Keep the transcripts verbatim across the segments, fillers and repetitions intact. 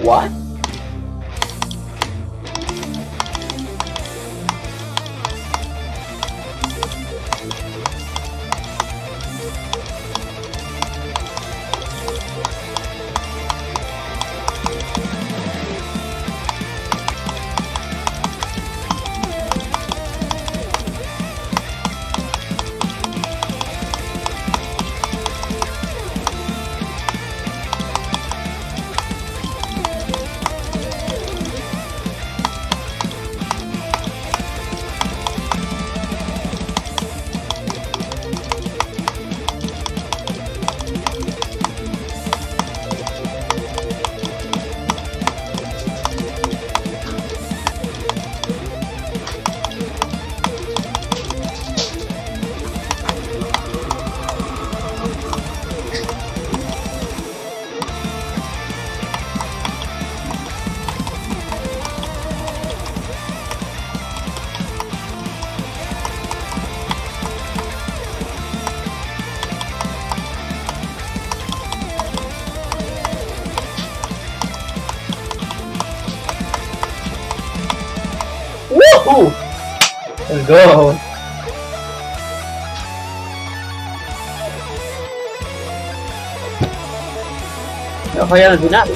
What? Woohoo! Let's go. Me ha fallado al final.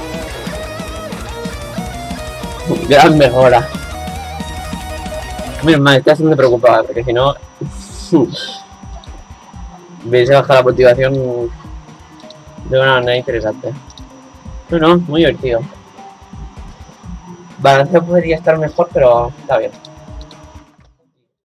Gran mejora. Menos mal, estás bastante preocupado porque si no hubiese bajado la motivación de una manera interesante. No, no, muy divertido. Balance podría estar mejor, pero está bien.